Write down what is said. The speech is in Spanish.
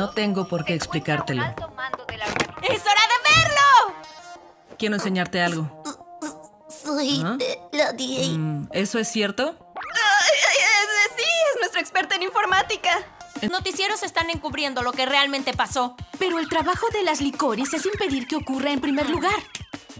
No tengo por qué explicártelo. ¡Es hora de verlo! Quiero enseñarte algo. Soy de la DA. ¿Eso es cierto? Sí, es nuestra experta en informática. Los noticieros están encubriendo lo que realmente pasó. Pero el trabajo de las licores es impedir que ocurra en primer lugar.